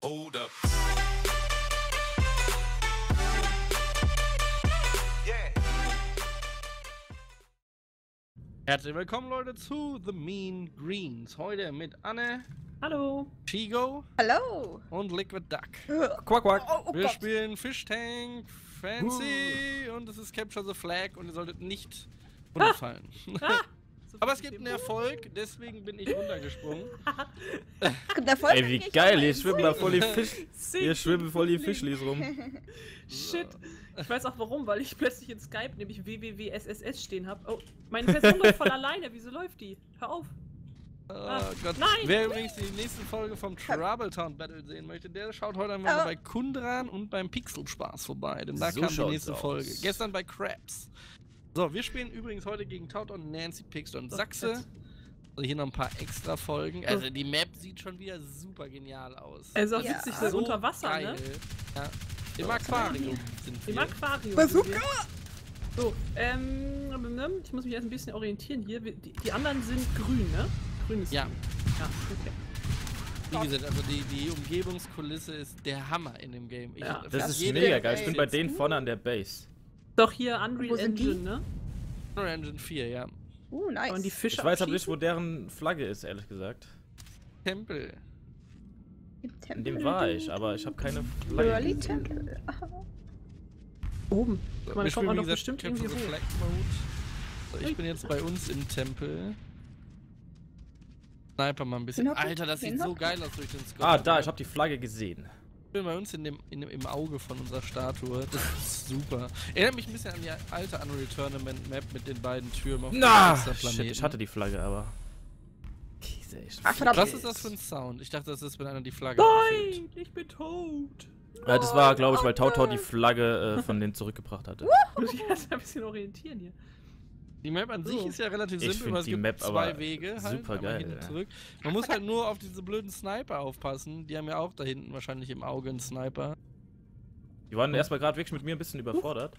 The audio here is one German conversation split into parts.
Hold up. Herzlich willkommen, Leute, zu The Mean Greens. Heute mit Anne, Hallo. Chigo Hallo. und Liquid Duck. Quack, quack. Oh Wir Gott. spielen Fish Tank Fancy und es ist Capture the Flag und ihr solltet nicht runterfallen. Aber es gibt einen Erfolg, deswegen bin ich runtergesprungen. Der Erfolg Ey, wie geht geil, auch hier mal schwimmen da voll die Fisch. Sing. Hier schwimmen voll die Fischlis rum. Shit. Ich weiß auch warum, weil ich plötzlich in Skype nämlich www.sss stehen habe. Oh, meine Person läuft voll alleine. Wieso läuft die? Hör auf. Oh Gott. Nein! Wer übrigens die nächste Folge vom Troubletown Battle sehen möchte, der schaut heute einmal bei Kundran und beim Pixelspaß vorbei, denn da So kam die schaut's nächste aus. Folge. Gestern bei Krabs. So, wir spielen übrigens heute gegen Tauton, Nancy, Pixel und Sachse. Also hier noch ein paar extra Folgen. Also die Map sieht schon wieder super genial aus. Also auch Ja. witzig, so unter Wasser, geil. ne? Ja. Im Aquarium sind Im wir. Aquarium. Bazooka! sind wir. So, ich muss mich erst ein bisschen orientieren hier. Die anderen sind grün, ne? Grün ist Ja. grün. Ja, okay. Wie gesagt, also die Umgebungskulisse ist der Hammer in dem Game. Ja. Das ist jede mega geil. Ich bin bei Base- denen vorne an der Base. Doch hier Unreal Wo sind die? Engine, ne? Unreal Engine 4, ja. Nice. Und die Fische Ich weiß aber nicht, abschießen? wo deren Flagge ist, ehrlich gesagt. Tempel. Im In Tempel. dem war ich, aber ich habe keine Early Flagge. Tempel. Oben. So, Guck mal, da wir kommt spielen, man wie doch gesagt, bestimmt Capture irgendwie the hoch. Flag Mode. So, ich bin jetzt bei uns im Tempel. Sniper mal ein bisschen. Hinhocken, Alter, das sieht so hinhocken. geil aus durch den Scope. Ah, da, ich habe die Flagge gesehen. Ich bin bei uns im Auge von unserer Statue. Das ist super. Erinnert mich ein bisschen an die alte Unreal Tournament Map mit den beiden Türmen auf Na, dem shit, ich hatte die Flagge, aber... Diese ist Ach, verdammt. Was ist das für ein Sound? Ich dachte, das ist, wenn einer die Flagge abfällt. Nein, ich bin tot. Ja, das war, glaube ich, weil Tautau die Flagge von denen zurückgebracht hatte. Muss ich erst mal ein bisschen orientieren hier. Die Map an sich So. ist ja relativ Ich simpel, find weil es die gibt Map zwei aber Wege halt, super einmal geil, hin und ja. zurück. Man muss halt nur auf diese blöden Sniper aufpassen. Die haben ja auch da hinten wahrscheinlich im Auge einen Sniper. Die waren erstmal gerade wirklich mit mir ein bisschen überfordert.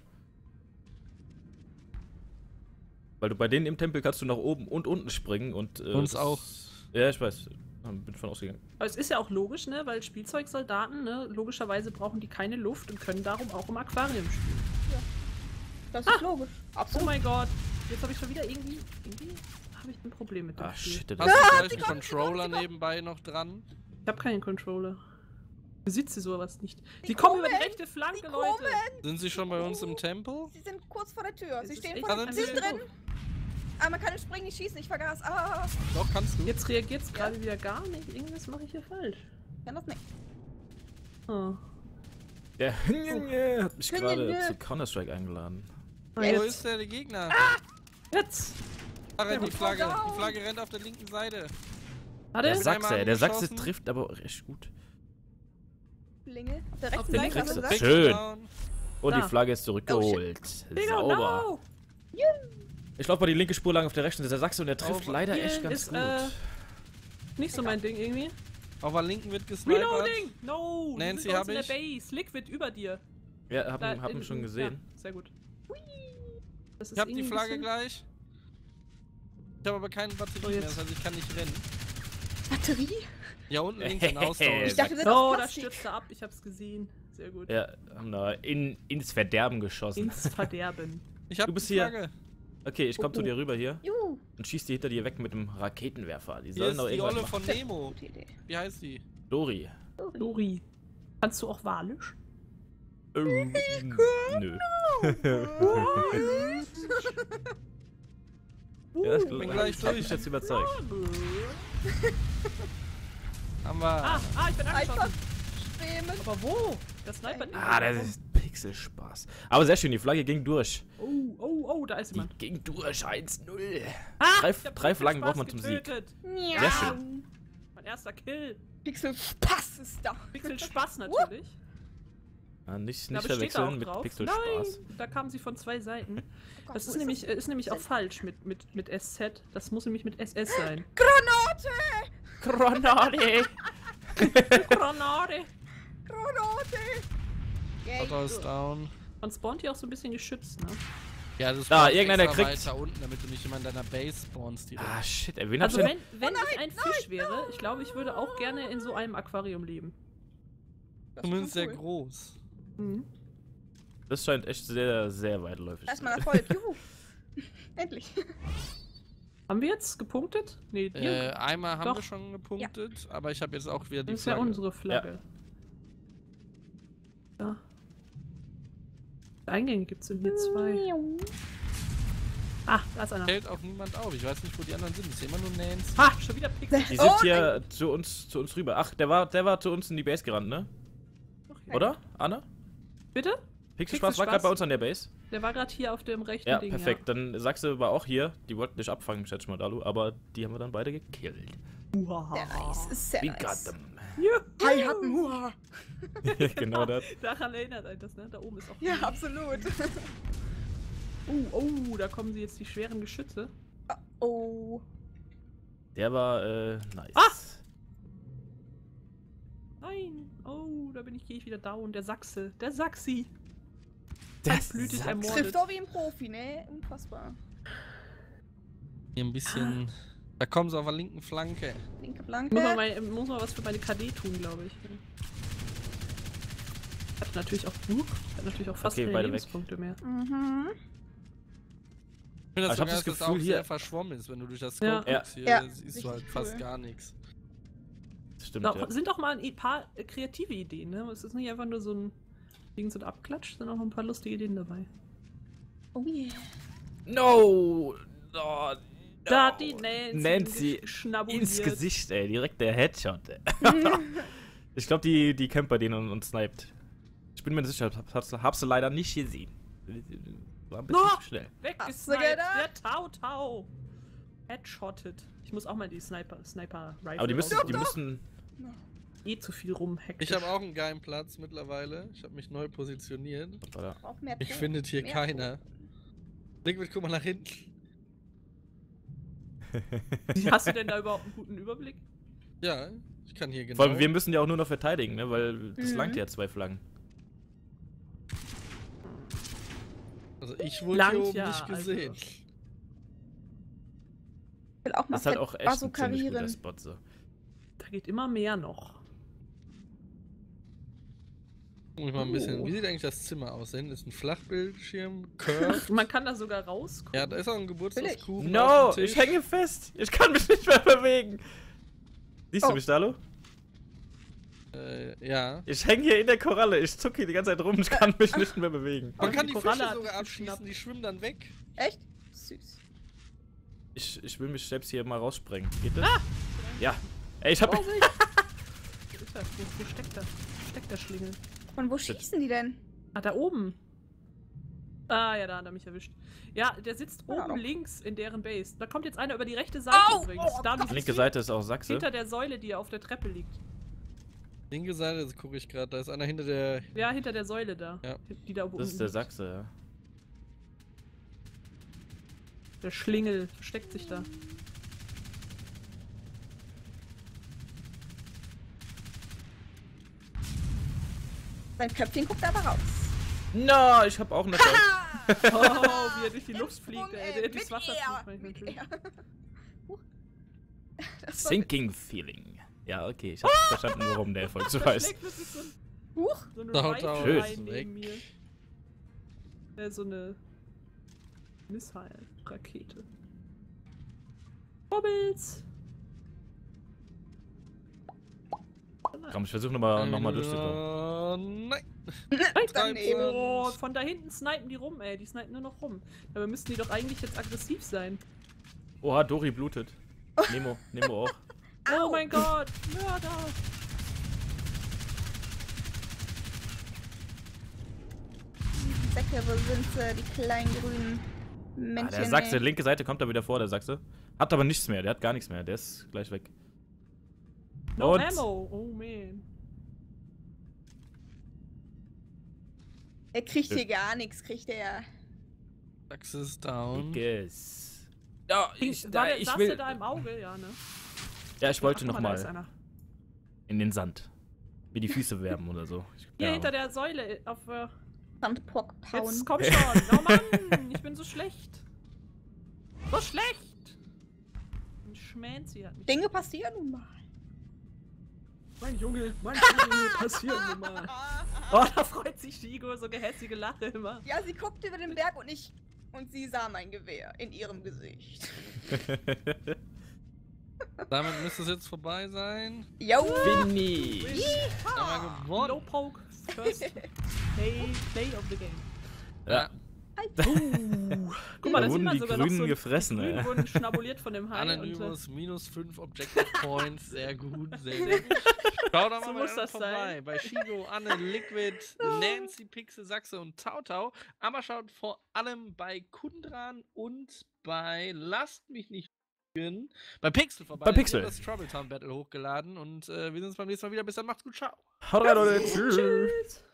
Weil du bei denen im Tempel kannst du nach oben und unten springen und... Uns das- auch. Ja, ich weiß. Bin von ausgegangen. Aber es ist ja auch logisch, ne? Weil Spielzeugsoldaten, ne? Logischerweise brauchen die keine Luft und können darum auch im Aquarium spielen. Das ist logisch. Oh Absolut. mein Gott. Jetzt habe ich schon wieder irgendwie habe ich ein Problem mit dem Ah, Spiel. shit. Hast Das du vielleicht sie einen kommt, Controller sie kommt. nebenbei noch dran? Ich habe keinen Controller. Besitze sowas nicht. Die Die kommen über die kommen! rechte Flanke, Die Leute. kommen! Sind sie schon bei uns im Tempel? Sie sind kurz vor der Tür. Es Sie ist stehen echt vor der ein Tür. Sie sind bisschen drin. Ah, man kann nicht springen, nicht schießen. Ich vergaß. Ah, Doch, kannst du. Jetzt reagiert es gerade wieder gar nicht. Irgendwas mache ich hier falsch. kann das nicht. Oh. Der hat mich gerade zu Counter-Strike eingeladen. Ah, Wo jetzt. ist der Gegner? Jetzt. Da rennt die Flagge. down. Die Flagge rennt auf der linken Seite. Warte. Der Sag- Sachse, einmal der Sachse angeschossen. trifft aber auch recht gut. Linge. Auf der Auf rechten den Seite. kriegst hast du du. gesagt? Schön. Down. Und Da. die Flagge ist zurückgeholt. Digga, Sauber. no. Ich laufe mal die linke Spur lang auf der rechten. Der Sachse und der trifft Sauber. leider Hier echt ganz ist, gut. Nicht so mein Ding irgendwie. Auf der linken wird gesnipert. Reloading! No! wir Nancy, sind bei uns hab in der Base. Liquid über dir. Ja, Da hab ihn schon gesehen. Ja, sehr gut. Das ist Ich hab die irgendwie ein Flagge bisschen- gleich. Ich habe aber keine Batterie So, mehr, jetzt. das heißt, ich kann nicht rennen. Batterie? Ja, unten links ein Austausch. Ich dachte, das Oh, ist da Plastik. stürzt er ab. Ich hab's gesehen. Sehr gut. Ja, haben da ins Verderben geschossen. Ins Verderben. Ich hab Du bist die hier. Flagge. Okay, ich komm zu dir rüber hier Juhu. und schieß die hinter dir weg mit dem Raketenwerfer. Die Hier sollen ist doch die irgendwas Olle machen. von Nemo. Gute Idee. Wie heißt die? Dori. Dori. Kannst du auch Walisch? Nö. Ja, das bin gleich hat mich durch. jetzt überzeugt. Haben wir. Ah, ich bin Einfach angeschossen. schwimmen. Aber wo? Das Sniper nicht. Ah, das ist Pixelspaß. Aber sehr schön, die Flagge ging durch. Oh, da ist Die jemand. ging durch, 1-0. Ah, Drei- ich hab drei Flaggen Spaß braucht man zum Sieg. getötet. Sehr schön. Mein erster Kill. Pixel Pass ist da. Pixel Spaß natürlich. Ja, nicht Da besteht da verwechseln auch mit drauf. Pixelspaß. Nein, da kamen sie von zwei Seiten. Gott, Das wo ist nämlich auch falsch mit SZ. Das muss nämlich mit SS sein. Granate! Granate! Granate! Granate! Yay. Otto ist down. Man spawnt hier auch so ein bisschen geschützt, ne? Ja, das Da, ist irgendeiner extra kriegt- weiter unten, damit du nicht immer in deiner Base spawnst direkt. Ah, shit, ey, wen hab Also ich denn? wenn ich ein Fisch wäre, ich glaube, ich würde auch gerne in so einem Aquarium leben. Das Zumindest ist sehr cool. groß. Mhm. Das scheint echt sehr, sehr weitläufig zu Erstmal sein. Erfolg. Juhu. Endlich. Haben wir jetzt gepunktet? Nee, Einmal haben Doch. wir schon gepunktet, aber ich habe jetzt auch wieder die das ist ja Flagge. unsere Flagge. Ja. Eingänge gibt es denn hier 2. Ah, da ist einer. Fällt auch niemand auf. Ich weiß nicht, wo die anderen sind. Ich sehe immer nur Nancy. Ah, schon wieder Pixel. Die sind Oh, hier zu uns rüber. Ach, der war zu uns in die Base gerannt, ne? Oder? Anna? Bitte? Pixelspaß war Pixelspaß. gerade bei uns an der Base. Der war gerade hier auf dem rechten Ja, Ding. perfekt. Dann Sachse war auch hier. Die wollten dich abfangen, schätze ich mal, Dalu. Aber die haben wir dann beide gekillt. Ja. Sehr nice. Ist sehr We nice. got them. Ja. Hi, hatten Huha. Genau das. Daran erinnert einen das, ne? Da oben ist auch. Ja, absolut. Oh, da kommen sie jetzt die schweren Geschütze. Oh. Der war, nice. Ah! Nein. Oh, gehe ich wieder down. Der Sachse. Der Saxi. Kaltblütig Sachse. ermordet. Trifft auch wie ein Profi, ne? Unfassbar. Hier ein bisschen. Da kommen sie auf der linken Flanke. Linke Blanke. Muss mal was für meine KD tun, glaube ich. Hat natürlich auch fast Okay, keine beide weg. Lebenspunkte mehr. Mhm. Ich finde Aber ich hab sogar, das dass Gefühl, auch hier- sehr verschwommen ist, wenn du durch das Ja. Scope guckst. Hier Ja, siehst richtig du halt fast cool. gar nichts. Das stimmt, Da ja. sind auch mal ein paar kreative Ideen, ne? Es ist nicht einfach nur so ein Abklatsch, sondern auch ein paar lustige Ideen dabei. Oh yeah. No! No! Da hat die Nancy schnabuliert. ins Gesicht, ey. Direkt der Headshot, ey. Ich glaube, die campt den und sniped. Ich bin mir nicht sicher, hab's du leider nicht gesehen. War ein bisschen No! zu schnell. Hast du Weggesniped. gedacht? Der Tau. Headshotted. Ich muss auch mal die Sniper-Rifle Aber die müssen, rausholen. Zu viel rumhacken. Ich habe auch einen geilen Platz mittlerweile. Ich habe mich neu positioniert. Auch mehr Mich Ton. findet hier Mehr keiner. Liquid, guck mal nach hinten. Hast du denn da überhaupt einen guten Überblick? Ja, ich kann hier genau. Vor allem, wir müssen ja auch nur noch verteidigen, ne? Weil das Mhm. langt ja 2 Flaggen. Also ich wurde Langt hier oben ja, nicht gesehen. also. Ich will auch mal Das ist halt auch echt ein ziemlich guter bazookieren. Spot, so. Da geht immer mehr noch. Guck mich mal ein bisschen. Wie sieht eigentlich das Zimmer aus? Da hinten ist ein Flachbildschirm, Curve. Man kann da sogar rausgucken. Ja, da ist auch ein Geburtstagskuchen. No, auf dem Tisch. ich hänge fest. Ich kann mich nicht mehr bewegen. Siehst du Oh. mich, Dalu? Ja. Ich hänge hier in der Koralle. Ich zucke hier die ganze Zeit rum. Ich kann mich nicht mehr bewegen. Man Aber kann die die Koralle Fische hat sogar mich abschießen, geschnappt. die schwimmen dann weg. Echt? Süß. Ich will mich selbst hier mal raussprengen. Geht das? Ja. Ey, ich hab. Wo steckt der? Steckt der Schlingel? Und wo schießen die denn? Ah, da oben. Ah, ja, da hat er mich erwischt. Ja, der sitzt Ja, oben doch. links in deren Base. Da kommt jetzt einer über die rechte Seite Au! übrigens. Oh Da Gott. Linke Seite ist auch Sachse. hinter der Säule, die auf der Treppe liegt. Linke Seite, das gucke ich gerade. Da ist einer hinter der. Ja, hinter der Säule da. Ja. Die da oben Das ist der liegt. Sachse, ja. Der Schlingel versteckt sich da. Sein Köpfchen guckt aber raus. No, ich hab auch eine. Oh, wie er durch die Luft Im Sprung, fliegt. Der durchs mit Wasser er. fliegt. Mit Natürlich. er. Das war- Sinking Feeling. Ja, okay, ich hab verstanden, warum der Erfolg so Da heißt. schlägt plötzlich so ein Huch. So eine Sau, Rifle sau, Schön. rein weg. neben mir. So eine Missile-Rakete. Bobbles! Komm, ich versuche nochmal durchzukommen. Nein. Daneben. Oh, von da hinten snipen die rum, ey. Die snipen nur noch rum. Dabei müssten die doch eigentlich jetzt aggressiv sein. Oha, Dori blutet. Nemo auch. Oh mein Gott! Mörder! Säcke, wo sind sie? Die kleinen grünen Ah, Männchen. der Sachse, ey. linke Seite kommt da wieder vor, der Sachse. Hat aber nichts mehr, der hat gar nichts mehr. Der ist gleich weg. No Und- ammo! Oh man. Er kriegt hier gar nichts, kriegt er. Sachse ist down. Yes. Ja, Saß ich will. der da im Auge? Ja, ne? Ja, ich wollte Ach, guck mal, da ist nochmal einer. in den Sand. Mir die Füße wärmen oder so. Hier Ja. hinter der Säule auf. Sandpock Pauen. Jetzt komm schon! Oh Mann! Ich bin so schlecht! So schlecht! Ein Schmanzi hat mich. Dinge passieren nun mal. Mein Junge, passieren immer. Oh, da freut sich Shigo, so gehässige Lache immer. Ja, sie guckte über den Berg und sie sah mein Gewehr in ihrem Gesicht. Damit müsste es jetzt vorbei sein. Jo! Winnie! Haben wir gewonnen. Low poke, first play of the game. Ja. Guck mal, Da da sieht wurden man die sogar Grünen noch so gefressen, die Grünen ey. wurden schnabuliert von dem Hai. Anonymous minus 5 Objective Points. Sehr gut, sehr gut. Schau doch mal So bei muss uns das vorbei. sein. Bei Shigo, Anne, Liquid, Nancy, Pixel, Sachse und Tautau. Aber schaut vor allem bei Kundran und bei Lasst mich nicht lügen, bei Pixel vorbei. Bei Pixel. Ich habe das Trouble Town Battle hochgeladen und wir sehen uns beim nächsten Mal wieder. Bis dann, macht's gut, ciao. Haut rein, Leute. Tschüss. Tschüss.